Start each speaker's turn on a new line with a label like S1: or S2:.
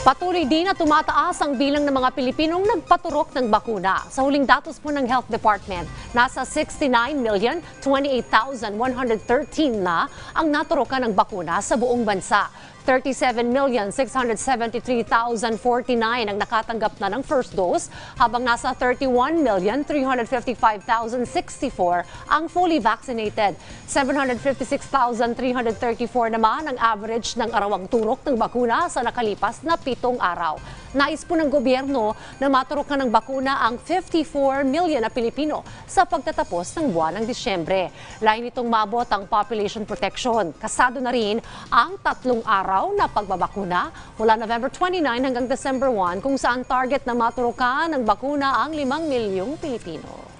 S1: Patuloy din na tumataas ang bilang ng mga Pilipinong nagpaturok ng bakuna. Sa huling datos po ng Health Department, nasa 69,028,113 na ang naturokan ng bakuna sa buong bansa. 37,673,049 ang nakatanggap na ng first dose, habang nasa 31,355,064 ang fully vaccinated. 756,334 naman ang average ng arawang turok ng bakuna sa nakalipas na 7 araw. Nais po ng gobyerno na maturok ng bakuna ang 54 million na Pilipino sa pagtatapos ng buwan ng Disyembre. Lain itong maabot ang population protection. Kasado na rin ang 3 araw na pagbabakuna mula November 29 hanggang December 1, kung saan target na maturukan ng bakuna ang 5 milyong Pilipino.